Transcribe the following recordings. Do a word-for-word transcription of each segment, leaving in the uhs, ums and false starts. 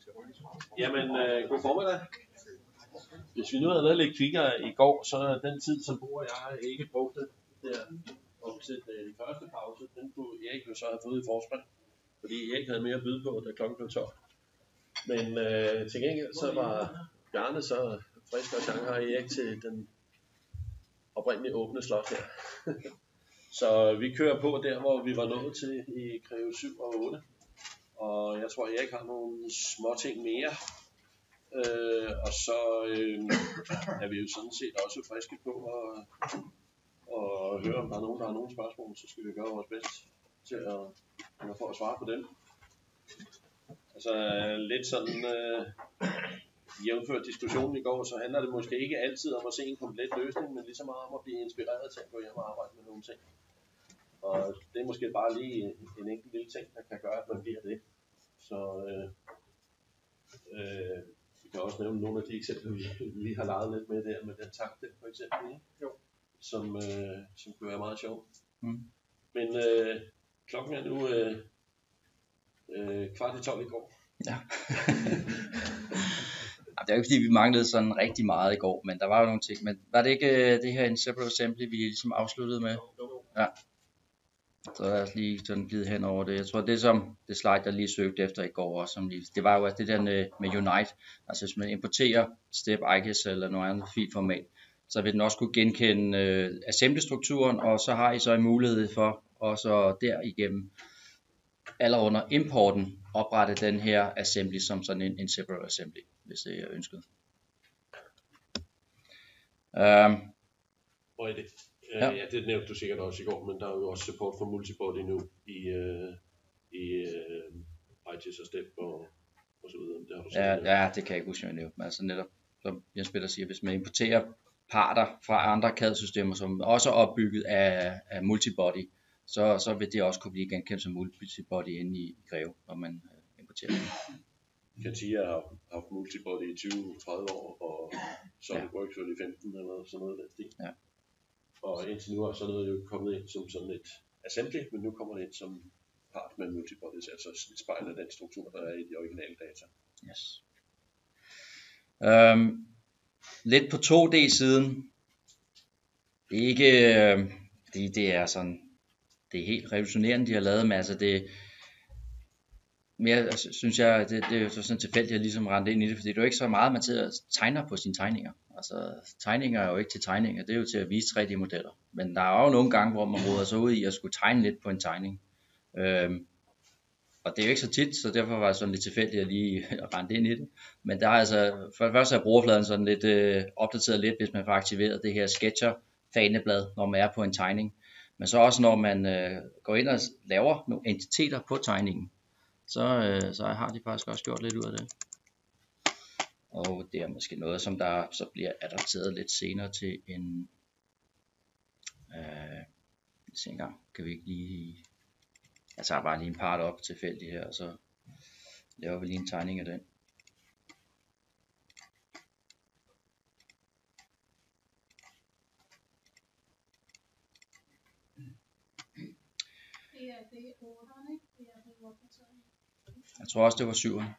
Jamen, øh, god formiddag. Hvis vi nu havde været lidt kvikkere i går, så den tid, som bruger jeg ikke brugte der op til den første pause, den kunne Erik jo så have fået i forspring, fordi Erik havde mere at byde på, da klokken blev tolv. Men øh, til gengæld så var Bjarne så frisk og Shanghai Erik til den oprindelige åbne slot her. Så vi kører på der, hvor vi var nået til i Greve syv og otte. Og jeg tror, Erik har nogle små ting mere. Øh, og så øh, er vi jo sådan set også friske på at, at høre, om der er nogen, der har nogle spørgsmål, så skal vi gøre vores bedst til at, at få at svare på dem. Altså lidt sådan øh, jævnført diskussionen i går, så handler det måske ikke altid om at se en komplet løsning, men lige så meget om at blive inspireret til at gå hjem og arbejde med nogle ting. Og det er måske bare lige en enkelt lille ting, der kan gøre, at man bliver det. Så øh, øh, vi kan også nævne nogle af de eksempler, vi lige har leget lidt med der, med den tank der for eksempel, ikke? Jo. Som, øh, som kunne være meget sjov. Mm. Men øh, klokken er nu øh, øh, kvart i tolv i går. Ja. Det er jo ikke fordi vi manglede sådan rigtig meget i går, men der var jo nogle ting. Men var det ikke det her Inseparable Assembly, vi ligesom afsluttede med? Ja. Så lad os lige sådan glide hen over det. Jeg tror det som det slide jeg lige søgte efter i går også, som lige, det var jo at det der med Unite. Altså hvis man importerer Step, I G S eller noget andet filformat, så vil den også kunne genkende øh, assembly-strukturen, og så har I så en mulighed for også derigennem allerede under importen oprette den her assembly som sådan en Inseparable Assembly, hvis det er ønsket. Um, Hvor er det? Ja. ja, det nævnte du sikkert også i går, men der er jo også support for multibody nu i, øh, i øh, I G S og Step og, og så videre. Det har du ja, ja, det kan jeg ikke huske, jeg nævnte. Men altså netop, som Jens Peter siger, hvis man importerer parter fra andre C A D-systemer, som også er opbygget af, af multibody, så, så vil det også kunne blive genkendt som multibody inde i Greve, når man importerer det. Katia har haft multibody i tyve til tredive år, og SolidWorks ja. i femten eller sådan noget af den stil. Ja. Og indtil nu er sådan noget jo kommet ind som sådan et assembly, men nu kommer det ind som part med multibodies, altså et spejl af den struktur, der er i de originale data. Yes. Um, lidt på to D-siden. Det er ikke, øh, det, det er sådan, det er helt revolutionerende, de har lavet med, altså det, mere altså, synes jeg, det, det er jo sådan tilfældigt, at jeg ligesom rendte ind i det, fordi det er jo ikke så meget, man sidder og tegner på sine tegninger. Altså tegninger er jo ikke til tegninger, det er jo til at vise tre D-modeller. Men der er jo nogle gange, hvor man roder sig ud i at skulle tegne lidt på en tegning. Øhm, og det er jo ikke så tit, så derfor var det sådan lidt tilfældigt, at jeg lige rendte ind i det. Men der er altså, for det første er brugerfladen sådan lidt øh, opdateret lidt, hvis man får aktiveret det her Sketcher-faneblad, når man er på en tegning. Men så også når man øh, går ind og laver nogle entiteter på tegningen, så, øh, så har de faktisk også gjort lidt ud af det. Og det er måske noget, som der så bliver adapteret lidt senere til en... Øh, se en gang, kan vi ikke lige... Jeg tager bare lige en part op tilfældigt her, og så laver vi lige en tegning af den. Jeg tror også, det var syveren.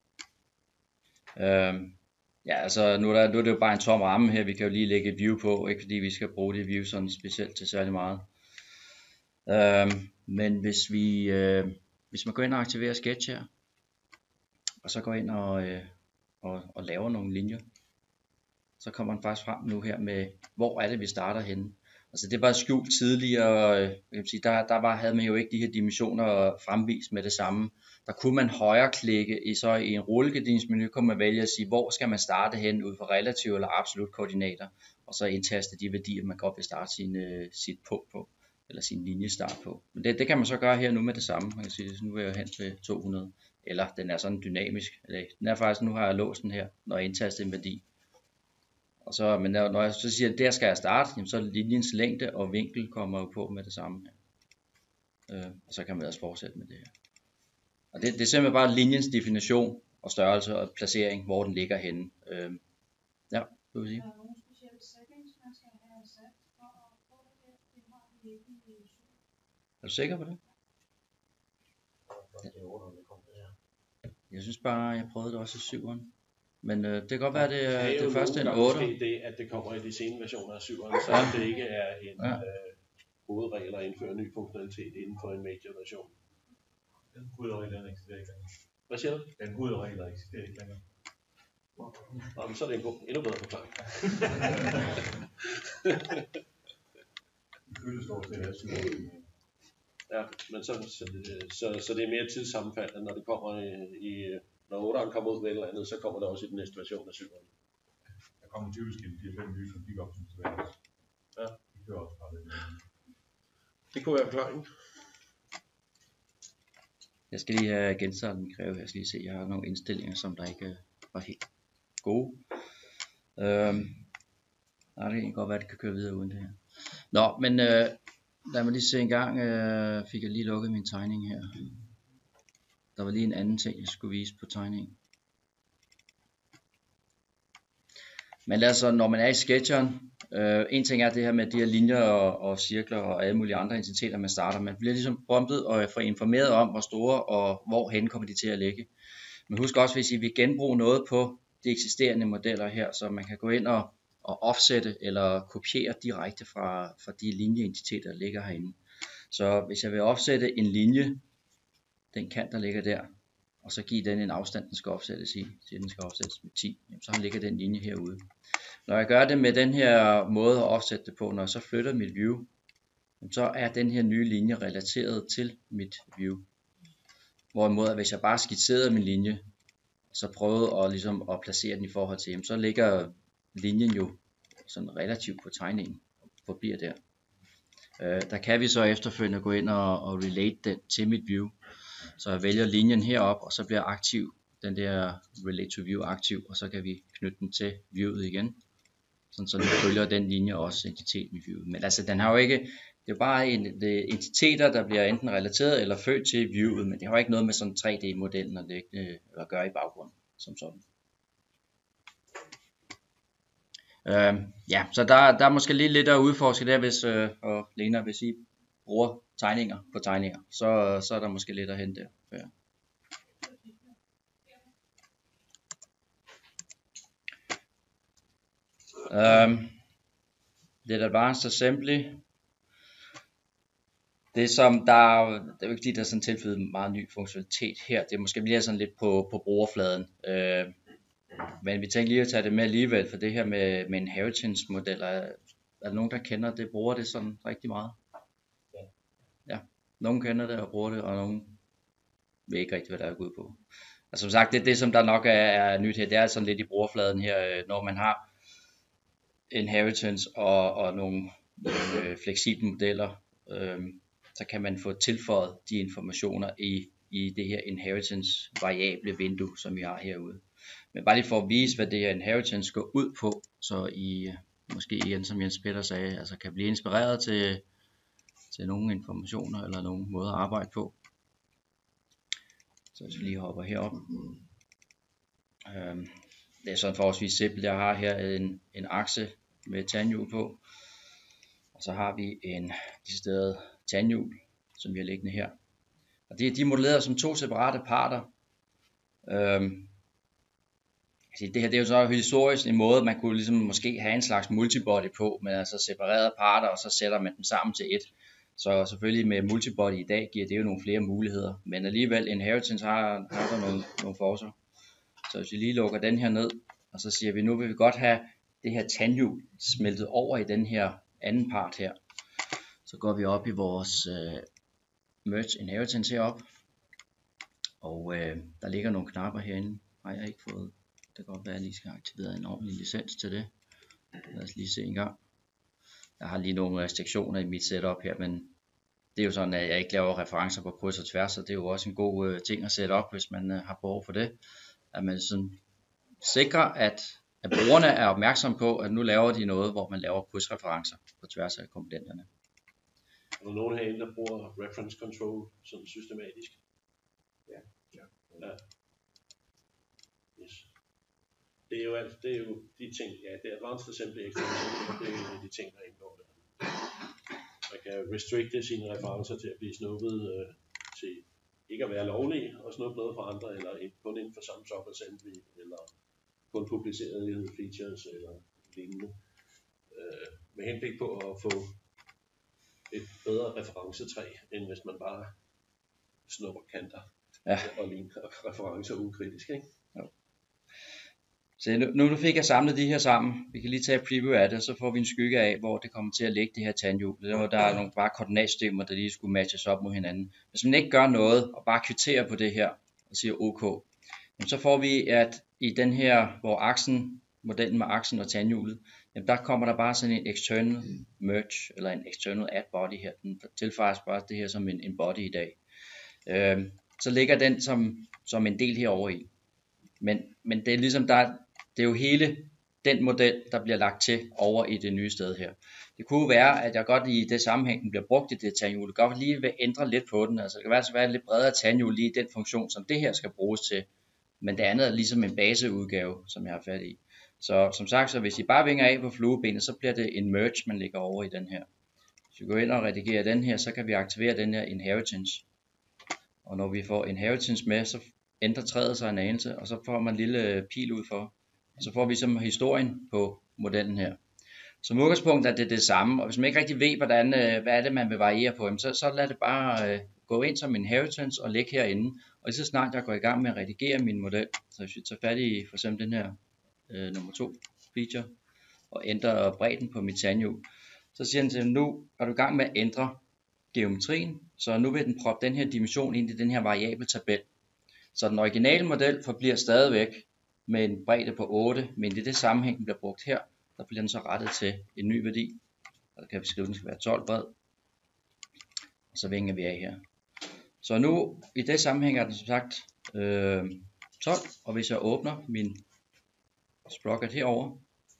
Øhm, ja, altså nu er, der, nu er det jo bare en tom ramme her, vi kan jo lige lægge et view på, ikke fordi vi skal bruge det view sådan specielt til særlig meget. Øhm, men hvis vi, øh, hvis man går ind og aktiverer Sketch her, og så går ind og, øh, og, og laver nogle linjer, så kommer man faktisk frem nu her med, hvor er det vi starter henne. Altså det var skjult tidligere, jeg kan sige, der, der var, havde man jo ikke de her dimensioner fremvist med det samme. Der kunne man højreklikke i, så i en rullegardindsmenu, kunne man vælge at sige, hvor skal man starte hen ud fra relative eller absolut koordinater, og så indtaste de værdier, man godt vil starte sin, uh, sit punkt på, eller sin linjestart på. Men det, det kan man så gøre her nu med det samme. Man kan sige, nu vil jeg hen til to hundrede, eller den er sådan dynamisk, eller den er faktisk, nu har jeg låst den her, når jeg indtaster en værdi. Og så, men når, når jeg så siger, at der skal jeg starte, jamen, så er linjens længde og vinkel kommer jo på med det samme her. Øh, og så kan man også fortsætte med det her. Og det, det er simpelthen bare linjens definition og størrelse og placering, hvor den ligger henne. Øh, ja, hvad vil sige? Er der nogle specielle settings, man skal have sat for at få det? Det har vi ikke i syv. Er du sikker på det? Ja. Jeg synes bare, jeg prøvede det også i syveren. Men øh, det kan godt være, det er det, er det første en otter. otter. Det, at det kommer i de sene versioner af syveren, så Ja. det ikke er en Ja. øh, hovedregel at indføre ny funktionalitet inden for en major version. Den hovedregel eksisterer ikke længere. Hvad siger du? Den hovedregel eksisterer ikke længere. Nå, men så er det en god, endnu bedre forklaring. Det føles dog til at syv. Ja, men så, så, det, så, så det er mere tidssammenfaldende, når det kommer i, i når otteren kommer ud med et eller andet, så kommer det også i den næste version af syveren. Der kommer typisk en fire fem nye trafik op, som tilbage. Ja. De kører også bare lidt. Det kunne være forklaringen. Jeg skal lige have genstartet min kræve. Jeg skal lige se, jeg har nogle indstillinger, som der ikke var helt gode. Øhm, nej, det kan egentlig godt være, at det kan køre videre uden det her. Nå, men øh, lad mig lige se en gang. Øh, fik jeg lige lukket min tegning her. Der var lige en anden ting, jeg skulle vise på tegningen. Men altså, når man er i sketcheren, øh, en ting er det her med de her linjer og, og cirkler og alle mulige andre entiteter, man starter. Man bliver ligesom promptet og får informeret om, hvor store og hvorhen kommer de til at ligge. Men husk også, hvis I vil genbruge noget på de eksisterende modeller her, så man kan gå ind og, og offsette eller kopiere direkte fra, fra de linjeentiteter, der ligger herinde. Så hvis jeg vil offsette en linje, den kant, der ligger der, og så give den en afstand, den skal opsættes i, så den skal opsættes med ti, jamen, så ligger den linje herude. Når jeg gør det med den her måde at offsætte det på, når jeg så flytter mit view, jamen, så er den her nye linje relateret til mit view. Hvorimod, hvis jeg bare skitserede min linje, så prøvede at, ligesom, at placere den i forhold til, jamen, så ligger linjen jo sådan relativt på tegningen, og forbliver der. Øh, der kan vi så efterfølgende gå ind og, og relate den til mit view. Så jeg vælger linjen herop, og så bliver aktiv, den der relate to view aktiv, og så kan vi knytte den til viewet igen. Sådan, så den følger den linje også entitet med viewet. Men altså, den har jo ikke, det er jo bare en, det er entiteter, der bliver enten relateret eller født til viewet, men det har jo ikke noget med sådan tre D-modellen at, lægge, at gøre i baggrunden, som sådan. Øh, ja, så der, der er måske lige lidt at udforske der, hvis, øh, og Lena, hvis I bruger tegninger på tegninger, så, så er der måske lidt at hente der. Ja. Um, lidt advanced assembly. Det som der, det er jo ikke fordi der er sådan tilføjet meget ny funktionalitet her, det er måske mere sådan lidt på, på brugerfladen. Uh, men vi tænker lige at tage det med alligevel, for det her med, med inheritance modeller, er, er der nogen der kender det, bruger det sådan rigtig meget? Ja, nogen kender det og bruger det, og nogen ved ikke rigtig, hvad der er gået på. Altså som sagt, det, det som der nok er, er nyt her, det er sådan lidt i brugerfladen her, når man har inheritance og, og nogle, nogle øh, fleksible modeller, øh, så kan man få tilføjet de informationer i, i det her inheritance variable vindue, som vi har herude. Men bare lige for at vise, hvad det her inheritance går ud på, så I måske igen, som Jens Peter sagde, altså kan blive inspireret til til nogle informationer eller nogle måder at arbejde på. Så hvis vi lige hopper herop. Øhm, det er sådan forholdsvis simpelt. Jeg har her en, en akse med tandhjul på. Og så har vi en decideret tandhjul, som vi har liggende her. Og det er de modelleret som to separate parter. Øhm, altså det her det er jo så historisk en måde, man kunne ligesom måske have en slags multibody på, med altså separerede parter, og så sætter man dem sammen til et. Så selvfølgelig med multibody i dag giver det jo nogle flere muligheder, men alligevel inheritance har, har der nogle, nogle forser. Så hvis vi lige lukker den her ned, og så siger vi, nu vil vi godt have det her tandhjul smeltet over i den her anden part her. Så går vi op i vores uh, merge inheritance herop, og uh, der ligger nogle knapper herinde. Har jeg ikke fået, det kan godt være, at jeg lige skal aktivere en ordentlig licens til det. Lad os lige se en gang. Jeg har lige nogle restriktioner i mit setup her, men det er jo sådan, at jeg ikke laver referencer på kryds og tværs, så det er jo også en god uh, ting at sætte op, hvis man uh, har behov for det. At man sådan sikrer, at, at brugerne er opmærksomme på, at nu laver de noget, hvor man laver krydsreferencer på tværs af komponenterne. Er der nogen herinde, der bruger reference control sådan systematisk? Ja. Ja. Ja. Yes. Det er jo alt, det er jo de ting, ja, det er advanced assembly extension, det er jo de ting, der indgår der. Man kan restrikte sine referencer til at blive snuppet øh, til ikke at være lovlige og snuppe noget fra andre, eller kun inden for samme subassembly, eller kun publicerede features eller lignende. Øh, med henblik på at få et bedre referencetræ, end hvis man bare snupper kanter ja. og ligner referencer ukritisk, ikke? Jo. Så nu, nu fik jeg samlet de her sammen. Vi kan lige tage et preview af det, så får vi en skygge af, hvor det kommer til at ligge det her tandhjul. Der er nogle bare koordinatsystemer, der lige skulle matches op mod hinanden. Hvis man ikke gør noget, og bare kvitterer på det her, og siger OK, så får vi, at i den her, hvor aksen, modellen med aksen og tandhjulet, jamen der kommer der bare sådan en external merge, eller en external add body her. Den tilføjes bare det her som en, en body i dag. Øhm, så ligger den som, som en del herovre i. Men, men det er ligesom, der, det er jo hele den model, der bliver lagt til over i det nye sted her. Det kunne være, at jeg godt i det sammenhæng, den bliver brugt i det tandhjul, godt lige vil ændre lidt på den. Altså det kan være, være lidt bredere tandhjul lige i den funktion, som det her skal bruges til. Men det andet er ligesom en baseudgave, som jeg har fat i. Så som sagt, så hvis I bare vinger af på fluebenet, så bliver det en merge, man lægger over i den her. Hvis vi går ind og redigerer den her, så kan vi aktivere den her inheritance. Og når vi får inheritance med, så ændrer træet sig en anelse, og så får man en lille pil ud for. Og så får vi som historien på modellen her. Som udgangspunkt er det det samme, og hvis man ikke rigtig ved, hvordan, hvad er det, man vil variere på, så, så lad det bare øh, gå ind som inheritance og lægge herinde. Og lige så snart jeg går i gang med at redigere min model, så hvis vi tager fat i for eksempel den her øh, nummer to feature, og ændrer bredden på mit tandhjul, så siger den til, nu er du i gang med at ændre geometrien, så nu vil den proppe den her dimension ind i den her variable tabel. Så den originale model forbliver stadigvæk med en bredde på otte, men i det sammenhæng, den bliver brugt her, der bliver den så rettet til en ny værdi. Og der kan vi skrive, at den skal være tolv bred. Og så vinger vi af her. Så nu, i det sammenhæng er den som sagt øh, tolv, og hvis jeg åbner min sprocket herover,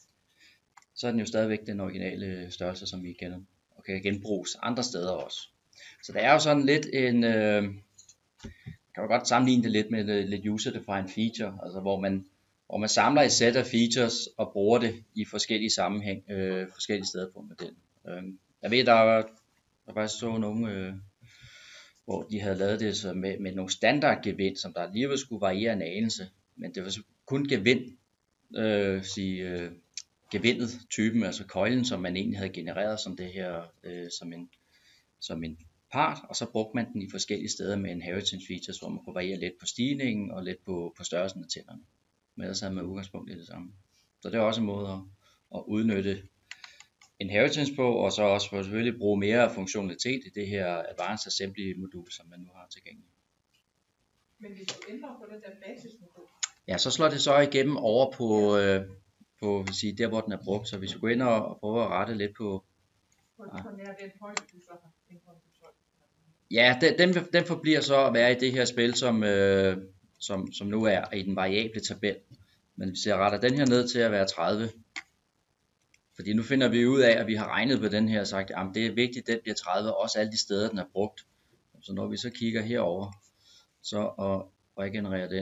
så er den jo stadigvæk den originale størrelse, som vi kender, og kan genbruges andre steder også. Så det er jo sådan lidt en, øh, kan man godt sammenligne det lidt med lidt user-defined feature, altså hvor man, hvor man samler et sæt af features og bruger det i forskellige sammenhæng, øh, forskellige steder på modellen. Øh, jeg ved, der var, der var så nogle, øh, hvor de havde lavet det så med, med nogle standardgevind, som der alligevel skulle variere en anelse, men det var så kun gevind, øh, sige, øh, gevindet typen, altså køjlen, som man egentlig havde genereret som det her, øh, som en, som en part, og så brugte man den i forskellige steder med inheritance features, hvor man kunne variere lidt på stigningen og lidt på, på størrelsen af tænderne. Men ellers havde man udgangspunkt i det samme. Så det er også en måde at, at udnytte inheritance på, og så også for selvfølgelig bruge mere funktionalitet i det her Advanced Assembly modul, som man nu har tilgængeligt. Men hvis du ændrer på den der basismodul? Ja, så slår det så igennem over på, øh, på vil sige, der hvor den er brugt. Så hvis vi går ind og prøver at rette lidt på... På, ja. på nær den højde, du så har ændret på tolv. Ja, den, den, den forbliver så at være i det her spil, som, øh, som, som nu er i den variable tabel. Men hvis jeg retter den her ned til at være tredive, fordi nu finder vi ud af, at vi har regnet på den her og sagt, at det er vigtigt, at den bliver tredive, også alle de steder, den er brugt. Så når vi så kigger herover, så og regenererer den,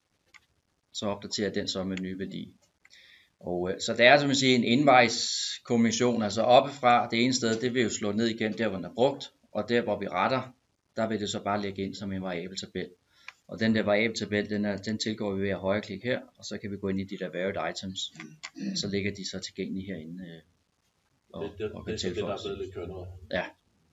så opdaterer den så med en ny værdi. Og, øh, så det er som at sige en indvejskommission, altså oppefra det ene sted, det vil jo slå ned igen der, hvor den er brugt, og der hvor vi retter, der vil det så bare lægge ind som en variabel tabel. Og den der variable tabel, den, er, den tilgår vi ved at højreklikke her, og så kan vi gå ind i de der varied items, og så ligger de så tilgængelige herinde. Øh, og, det, det, og kan det, det, det der er blevet lidt kønnere. Ja.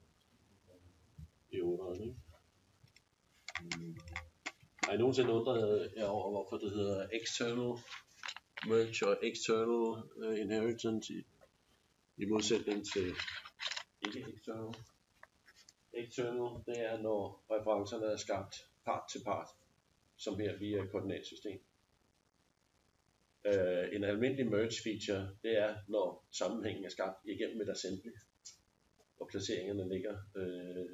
I otteren, ikke? Mm. Har I nogensinde undret jer over, hvorfor det hedder external merge og external uh, inheritance i, i modsætning til ikke external? External, det er når referencerne er skabt part til part, som her via koordinatsystem. Uh, en almindelig merge feature, det er når sammenhængen er skabt igennem et assembly, og placeringerne ligger uh,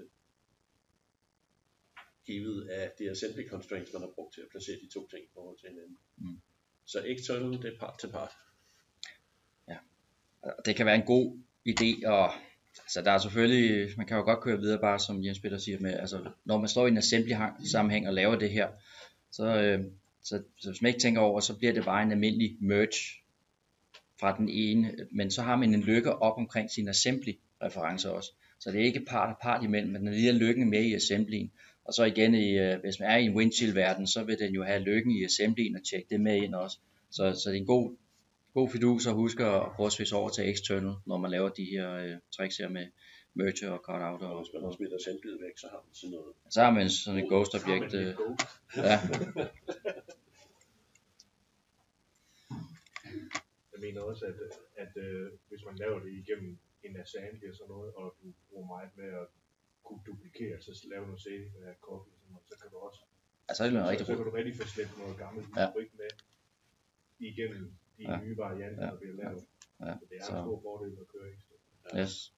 givet af de assembly constraints, man har brugt til at placere de to ting i forhold til hinanden. Mm. Så external, det er part til part. Ja, det kan være en god idé, og altså der er selvfølgelig, man kan jo godt køre videre bare som Jens Peter siger med, altså når man står i en assembly sammenhæng og laver det her, så, øh, så, så hvis man ikke tænker over, så bliver det bare en almindelig merge fra den ene, men så har man en lykke op omkring sin assembly referencer også, så det er ikke part og part imellem, men den er lige lykken med i assemblyen, Og så igen, i, øh, hvis man er i en windchill-verden, så vil den jo have lykken i assemblyen og tjekke det med ind også. Så, så det er en god, god fidus at huske at prøve at switche over til external, når man laver de her øh, tricks her med merge og cut out. Og hvis man også smider assemblyet væk, så har man sådan noget. Så har man sådan et ghost objekt. Øh, ja. Jeg mener også, at, at øh, hvis man laver det igennem en assembly og sådan noget, og du bruger meget med at kunne duplikere, så lave noget saving med copy, så kan du også, altså, det er så, rigtig så kan du rigtig få slæbt noget gammelt ja. Historik med igennem de ja. nye varianter, ja. der bliver lavet. Ja. Så det er så. en stor fordel at køre ekstra. Ja. Yes.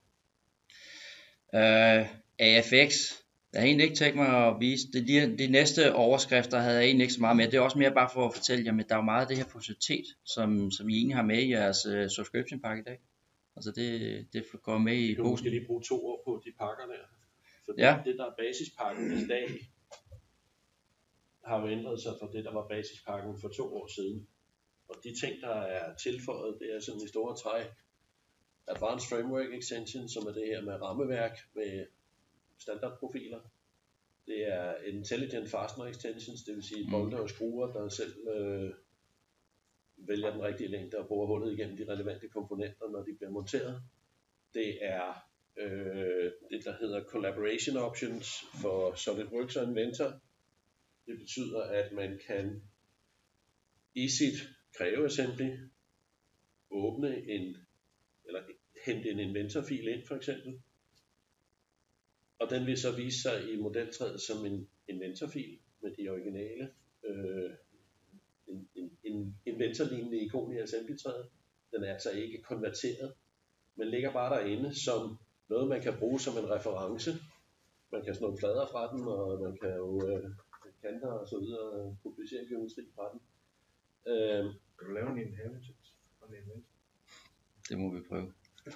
Uh, A F X. Jeg har egentlig ikke tænkt mig at vise det. De, de næste overskrifter havde jeg egentlig ikke så meget med. Det er også mere bare for at fortælle jer, at der er meget af det her funktionalitet, som, som I egentlig har med i jeres uh, subscription pakke i dag. Altså det, det går med i posen. Du skal lige bruge to år på de pakker der. For ja. det der er basispakken i dag, har jo ændret sig fra det, der var basispakken for to år siden. Og de ting, der er tilføjet, det er sådan i store træk. Advanced Framework Extension, som er det her med rammeværk med standardprofiler. Det er Intelligent Fastener Extensions, det vil sige mm. bolde og skruer, der selv øh, vælger den rigtige længde og bruger hullet igennem de relevante komponenter, når de bliver monteret. Det er øh, det, der hedder Collaboration Options for SolidWorks og Inventor. Det betyder, at man kan i sit Creo Assembly åbne en, eller hente en Inventor-fil ind for eksempel. Og den vil så vise sig i modeltræet som en Inventor-fil med de originale øh, en, en, en Inventor-lignende ikon i Assembly-træet. Den er altså ikke konverteret, men ligger bare derinde som noget, man kan bruge som en reference. Man kan snuppe flader fra den, og man kan jo øh, kanter og så videre publicere geometri fra den. Øh, kan du lave en inheritance fra en Inventor? Det må vi prøve.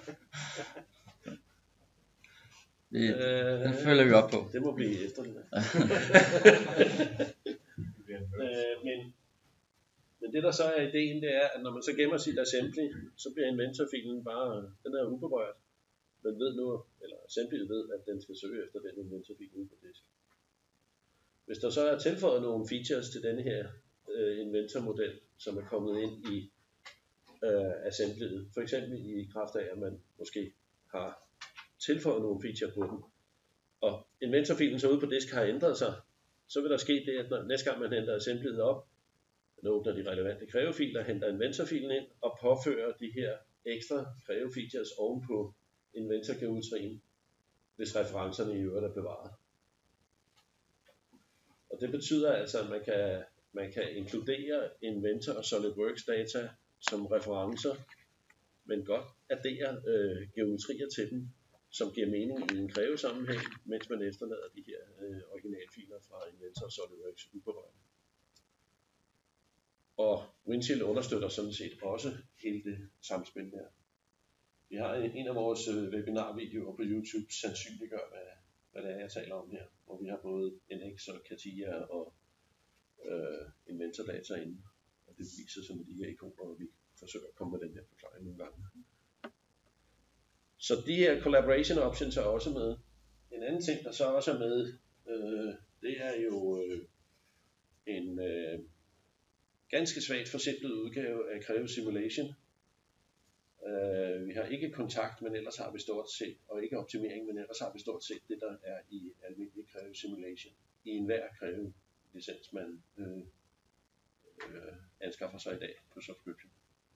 Det, øh, den følger vi op på. Det må blive efter det. øh, men, men det der så er ideen, det er, at når man så gemmer sit assembly, så bliver inventorfilen bare, den er uberørt. Man ved nu, eller assemblyet ved, at den skal søge efter den inventorfil ude på disk. Hvis der så er tilføjet nogle features til denne her øh, inventor-model, som er kommet ind i øh, assemblyet, for eksempel i kraft af, at man måske har tilføjet nogle feature på den, og inventorfilen så ude på disk har ændret sig, så vil der ske det, at når, næste gang man henter assemblyet op, man åbner de relevante Creo-filer, henter inventorfilen ind og påfører de her ekstra Creo-features ovenpå inventor-geometrien, hvis referencerne i øvrigt er bevaret. Og det betyder altså, at man kan, man kan inkludere Inventor og SolidWorks data som referencer, men godt addere øh, geometrier til dem, som giver mening i en Creo-sammenhæng, mens man efterlader de her øh, originalfiler fra Inventor og SolidWorks uberørte. Og Windchill understøtter sådan set også hele det samspil her. Vi har en, en af vores øh, webinarvideoer på YouTube, sandsynliggør, hvad, hvad det er, jeg taler om her, hvor vi har både N X og CATIA og øh, Inventor-data inde, og det viser sådan de her ikoner, og vi forsøger at komme med den her forklaring nogle gange. Så de her collaboration options er også med. En anden ting, der så også er med, øh, det er jo øh, en øh, ganske svagt forsimplet udgave af Creo Simulation. Uh, vi har ikke kontakt, men ellers har vi stort set, og ikke optimering, men ellers har vi stort set det, der er i almindelig Creo Simulation. I enhver Creo licens, man øh, øh, anskaffer sig i dag på subscription.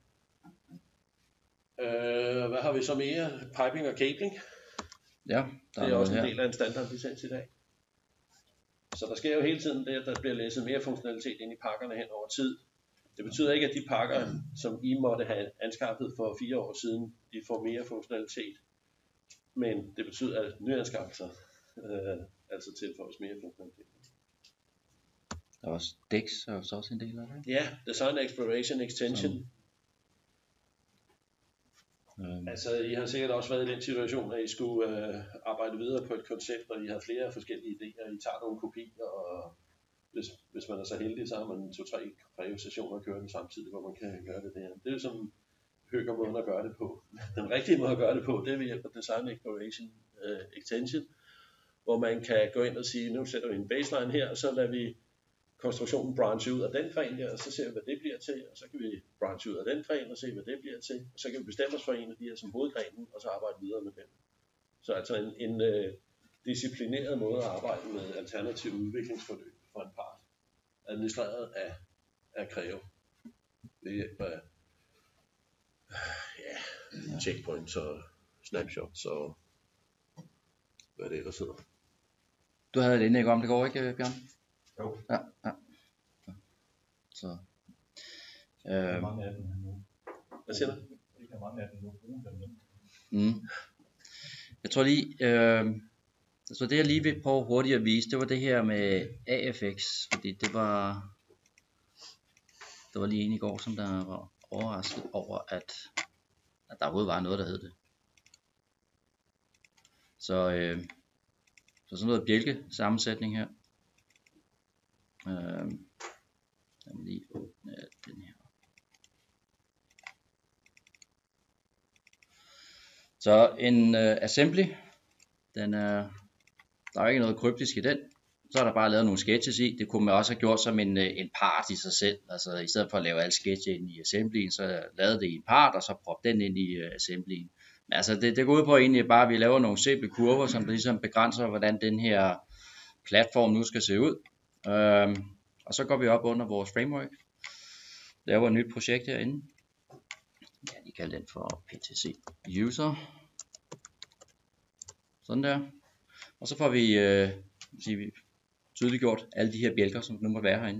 Uh, hvad har vi så mere? Piping og cabling. Ja, der det er, er også en her. del af en standard licens i dag. Så der sker jo hele tiden det, at der bliver læsset mere funktionalitet ind i pakkerne hen over tid. Det betyder ikke, at de pakker, som I måtte have anskaffet for fire år siden, de får mere funktionalitet. Men det betyder, at nyanskaffelser øh, altså tilføjes mere funktionalitet. Der er også D E X, og så også en del af det. Ja, Design Exploration Extension. Som, øhm. Altså, I har sikkert også været i den situation, at I skulle øh, arbejde videre på et koncept, og I har flere forskellige idéer. I tager nogle kopier, og hvis, hvis man er så heldig, så har man to-tre Creo-sessioner kørende samtidig, hvor man kan gøre det der. Det er jo sådan højere måden at gøre det på. Den rigtige måde at gøre det på, det er ved hjælp af Design Exploration uh, Extension, hvor man kan gå ind og sige, nu sætter vi en baseline her, og så lader vi konstruktionen branche ud af den gren der, og så ser vi, hvad det bliver til, og så kan vi branche ud af den gren og se, hvad det bliver til, og så kan vi bestemme os for en af de her som hovedgrenen, og så arbejde videre med den. Så altså en, en uh, disciplineret måde at arbejde med alternativ udviklingsforløb for en part, administreret af, af Creo. Ved hjælp af ja, checkpoints og snapshots og hvad det ellers hedder. Du havde et indlæg om det går, ikke, Bjørn? Jo. Ja, ja. Så. Øh, mange af dem nu. Hvad siger du? Ikke er mange af dem nu bruge dem. mm. Jeg tror lige, øh, så det jeg lige vil prøve hurtigt at vise, det var det her med A F X, fordi det var, det var lige en i går, som der var overrasket over, at, at der overhovedet var noget, der hed det. Så, øh, så sådan noget bjælke sammensætning her. Øh, lad mig lige åbne den her. Så en øh, assembly, den er, der er ikke noget kryptisk i den. Så er der bare lavet nogle sketches i. Det kunne man også have gjort som en, en part i sig selv. Altså i stedet for at lave alle sketches ind i assemblyen, så lavede det i en part, og så proppe den ind i uh, assemblyen. Men altså det, det går ud på egentlig bare, at vi laver nogle simple kurver, som ligesom begrænser, hvordan den her platform nu skal se ud. Øhm, og så går vi op under vores framework. Laver et nyt projekt herinde. Ja, de kalder den for P T C User. Sådan der. Og så får vi, øh, sige, tydeliggjort alle de her bjælker, som nu må være herinde.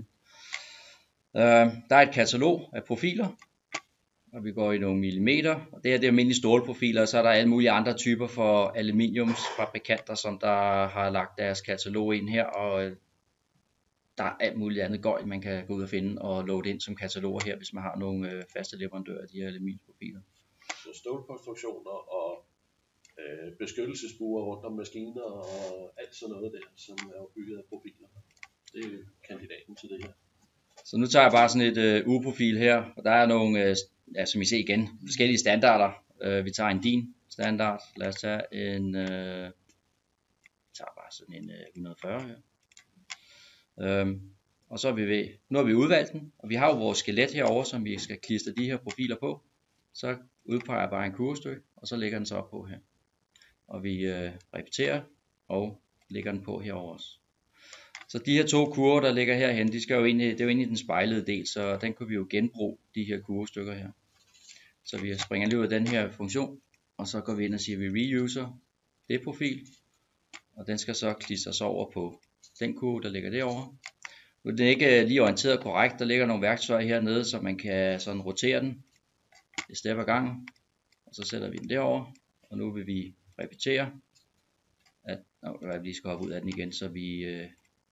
Øh, der er et katalog af profiler, og vi går i nogle millimeter. Og det her det er almindelige stålprofiler, og så er der alle mulige andre typer for aluminiumsfabrikanter, som der har lagt deres katalog ind her, og der er alt muligt andet gøjl, man kan gå ud og finde og loade ind som kataloger her, hvis man har nogle øh, faste leverandører af de her aluminiumsprofiler. Så stålkonstruktioner og øh, beskyttelsesbuer rundt om maskiner og alt sådan noget der, som er bygget af profiler. Det er kandidaten til det her. Så nu tager jeg bare sådan et øh, U-profil her, og der er nogle, øh, ja, som I ser igen, forskellige standarder. Øh, vi tager en din standard. Lad os tage en, øh, vi tager bare sådan en øh, et hundrede og fyrre her. Øhm, og så er vi ved, nu har vi udvalgt den, og vi har jo vores skelet herover, som vi skal klistre de her profiler på. Så udpeger jeg bare en kurvestykke, og så lægger den så op på her. Og vi øh, repeterer, og lægger den på herover også. Så de her to kurver, der ligger herhen, de skal jo ind i, det er jo ind i den spejlede del, så den kunne vi jo genbruge, de her kurvestykker her. Så vi springer lige ud af den her funktion, og så går vi ind og siger, at vi reuser det profil, og den skal så klistres over på den kurve, der ligger derovre. Nu er den ikke lige orienteret korrekt, der ligger nogle værktøjer hernede, så man kan sådan rotere den et step ad gangen, og så sætter vi den derover, og nu vil vi repetere, at nå, vi skal hoppe ud af den igen, så vi øh,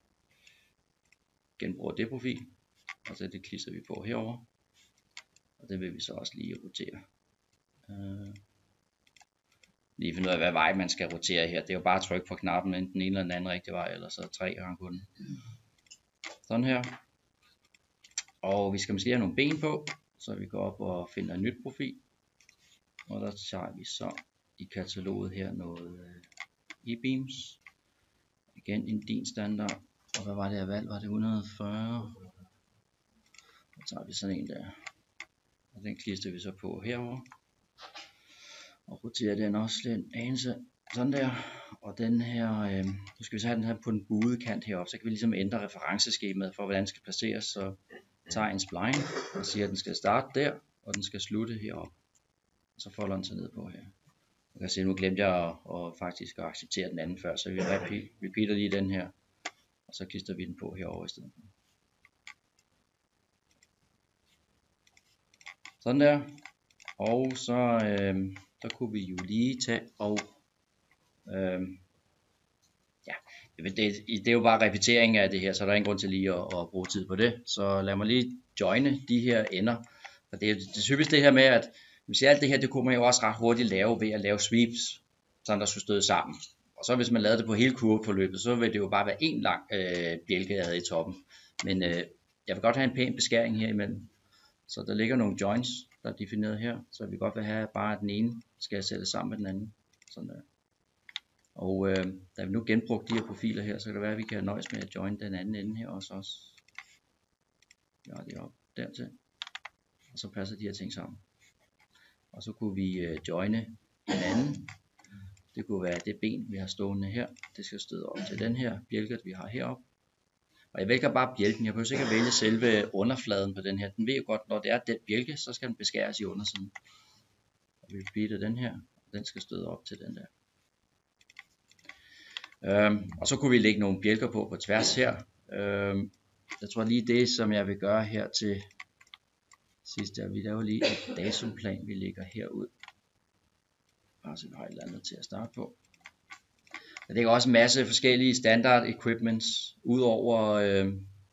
genbruger det profil, og så det klistrer vi på herover, og det vil vi så også lige rotere. Øh, lige finde ud af, hvad vej man skal rotere her. Det er jo bare at trykke på knappen, enten den ene eller den anden rigtige vej, eller så tre gange på den. Sådan her. Og vi skal måske have nogle ben på, så vi går op og finder en nyt profil. Og der tager vi så i kataloget her noget øh, e-beams. Igen en din standard. Og hvad var det jeg valgte? Var det et hundrede og fyrre? Så tager vi sådan en der. Og den klistrer vi så på herover. Og roterer den også lidt anelse. Sådan der. Og den her, øh, nu skal vi så have den her på den buede kant heroppe. Så kan vi ligesom ændre referenceskemaet for, hvordan den skal placeres. Så tager en spline og siger, at den skal starte der, og den skal slutte heroppe. Og så folder den sig ned på her. Jeg kan se, nu glemte jeg at, at faktisk at acceptere den anden før, så vi repeater lige den her. Og så klister vi den på herover i stedet. Sådan der. Og så, øh, så kunne vi jo lige tage og øh, ja, det, det er jo bare repetering af det her, så der er ingen grund til lige at, at bruge tid på det. Så lad mig lige joine de her ender. For det er det typisk det her med, at hvis alt det her, det kunne man jo også ret hurtigt lave ved at lave sweeps, sådan der skulle støde sammen. Og så hvis man lavede det på hele kurveforløbet, så vil det jo bare være en lang øh, bjælke i toppen. Men øh, jeg vil godt have en pæn beskæring her imellem. Så der ligger nogle joins, der er defineret her. Så vi godt vil have bare, at den ene skal sættes sammen med den anden. Sådan der. Og øh, da vi nu genbrugt de her profiler her, så kan det være, at vi kan nøjes med at join den anden ende her også. også. Ja, det er op dertil. Og så passer de her ting sammen. Og så kunne vi øh, joine en anden. Det kunne være det ben, vi har stående her. Det skal støde op til den her bjælke, vi har heroppe. Og jeg vælger bare bjælken. Jeg behøver ikke at vælge selve underfladen på den her. Den ved jo godt, når det er den bjælke, så skal den beskæres i undersiden. Og vi beater den her. Den skal støde op til den der. Øhm, og så kunne vi lægge nogle bjælker på på tværs her. Øhm, jeg tror lige det, som jeg vil gøre her til sidst, er, vi laver lige et datumplan, vi lægger herud. Bare så vi har et eller andet til at starte på. Der ligger også en masse forskellige standard equipments, udover, øh,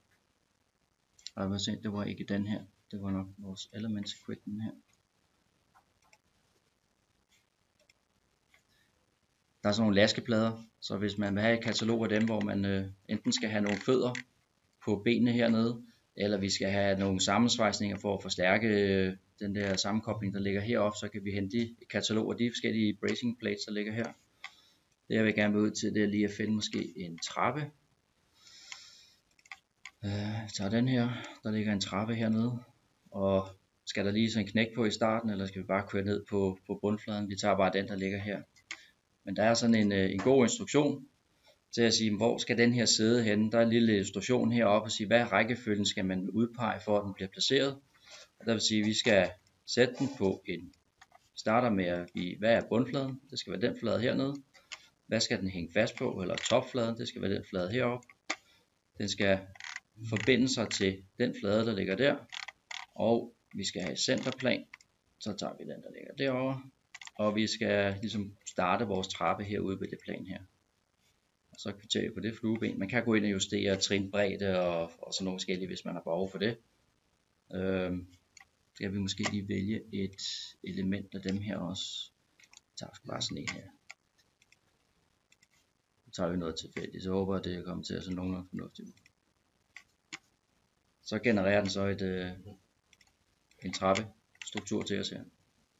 det var ikke den her, det var nok vores elements equipment her. Der er sådan nogle laskeplader, så hvis man vil have et katalog af dem, hvor man øh, enten skal have nogle fødder på benene hernede, eller vi skal have nogle sammensvejsninger for at forstærke øh, den der sammenkobling, der ligger heroppe, så kan vi hente et katalog af de forskellige bracing plates, der ligger her. Det jeg vil gerne ud til, det er lige at finde måske en trappe. Øh, jeg tager den her, der ligger en trappe hernede, og skal der lige sådan en knæk på i starten, eller skal vi bare køre ned på, på bundfladen? Vi tager bare den, der ligger her. Men der er sådan en, en god instruktion til at sige, hvor skal den her sidde henne. Der er en lille illustration heroppe og sige, hvad rækkefølgen skal man udpege for, at den bliver placeret. Og der vil sige, at vi skal sætte den på en, starter med at give, hvad er bundfladen? Det skal være den flade hernede. Hvad skal den hænge fast på? Eller topfladen, det skal være den flade heroppe. Den skal forbinde sig til den flade, der ligger der. Og vi skal have centerplan. Så tager vi den, der ligger derovre. Og vi skal ligesom starte vores trappe herude på det plan her. Og så kvitterer vi på det flueben. Man kan gå ind og justere trinbredde og, og sådan nogle forskellige, hvis man har behov for det. Øhm, så kan vi måske lige vælge et element af dem her også. Vi tager bare sådan en her. Så tager vi noget tilfældigt. Så håber jeg, at det kommer til at se nogenlunde fornuftigt ud. Så genererer den så et, øh, en trappe struktur til os her.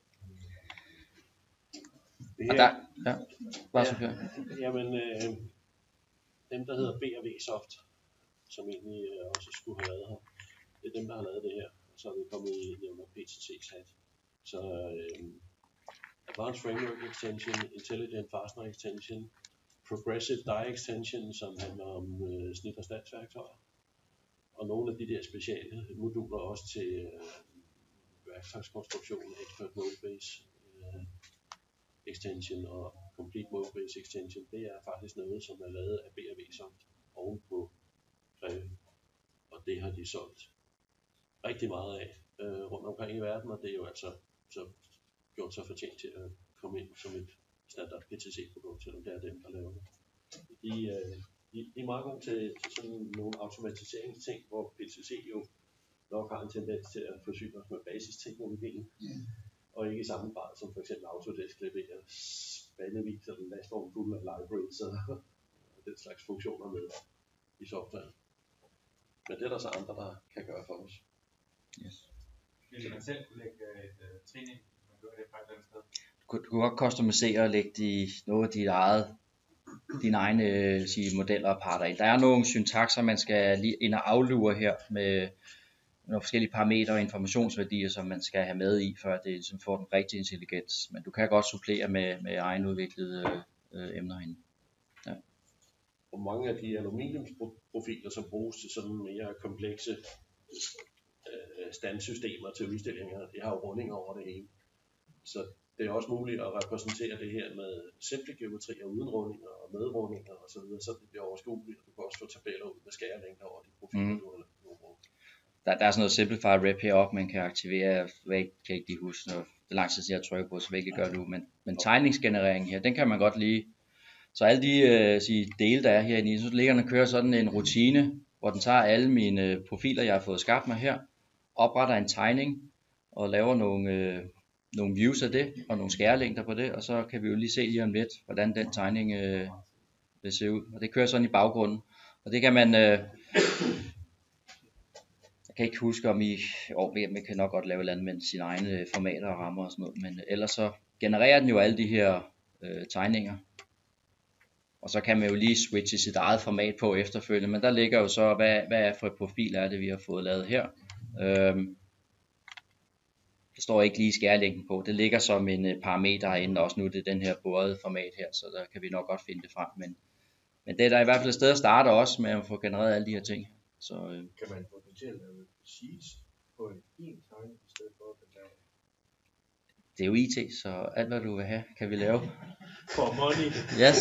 Det Og her, der, ja, bare så kør. Jamen, øh, dem der hedder B og V Soft, som egentlig øh, også skulle have været her, det er dem der har lavet det her, og så er det kommet i under P T C's hat. Så øh, Advanced Framework Extension, Intelligent Fastener Extension, Progressive Die Extension, som handler om øh, snit- og standsværktøjer, og nogle af de der speciale moduler også til øh, værktøjskonstruktion, Expert Mode Base øh, Extension og Complete Mode Base Extension. Det er faktisk noget, som er lavet af B og V Soft oven på Greve, og det har de solgt rigtig meget af øh, rundt omkring i verden, og det er jo altså så gjort sig fortjent til at komme ind som et standard P T C-produkt, selvom det er dem, der laver det. De, øh, de, de er meget gode til, til sådan nogle automatiseringsting, hvor P T C jo nok har en tendens til at forsyne os med basisteknologien, yeah. Og ikke i samme grad som for eksempel Autodesk leverer spandevis eller lastvogn fuld af libraries og den slags funktioner med i software. Men det er der så andre, der kan gøre for os. Yes. Vil man selv kunne lægge et uh, trin ind, man gør det fra et eller andet sted? Du kunne, du kunne godt customisere og lægge de, noget af dit eget, dine egne sige, modeller og parter ind. Der er nogle syntakser, man skal lige ind og aflure her med nogle forskellige parametre og informationsværdier, som man skal have med i, for at det ligesom får den rigtige intelligens. Men du kan godt supplere med, med egenudviklede øh, emner herinde. Ja. Og mange af de aluminiumsprofiler, som bruges til sådan mere komplekse øh, standsystemer til udstillinger, de har jo rundinger over det hele. Så det er også muligt at repræsentere det her med simple geometrier uden rundinger og med rundinger osv., så, videre, så det bliver overskueligt. Du kan også få tabeller ud med skærelængder over de profiler, mm. du har brugt. Der, der er sådan noget simplified rep heroppe, man kan aktivere. Jeg kan ikke lige huske, når det lang tid siden jeg trykker på, så jeg ikke gør det nu. Men, men tegningsgenereringen her, den kan man godt lige. Så alle de øh, sige, dele, der er herinde, så ligger den og kører sådan en rutine, hvor den tager alle mine profiler, jeg har fået skabt mig her, opretter en tegning og laver nogle, øh, nogle views af det, og nogle skærelængder på det, og så kan vi jo lige se lige om lidt, hvordan den tegning øh, vil se ud. Og det kører sådan i baggrunden. Og det kan man... Øh, Jeg kan ikke huske om I, oh, man kan nok godt lave et eller andet med sine egne formater og rammer og sådan noget, men ellers så genererer den jo alle de her øh, tegninger Og så kan man jo lige switche sit eget format på efterfølgende, men der ligger jo så, hvad, hvad er for et profil er det, vi har fået lavet her. Øhm, der står ikke lige skærlængden på, det ligger som en parameter herinde også nu, det er den her borede format her, så der kan vi nok godt finde det frem. Men, men det er der i hvert fald et sted at starte også med at få genereret alle de her ting. Så, øh, Kan man potentielt lave sheets på en en tegning i stedet for at lave? det er jo I T, så alt hvad du vil have, kan vi lave. For money. Yes.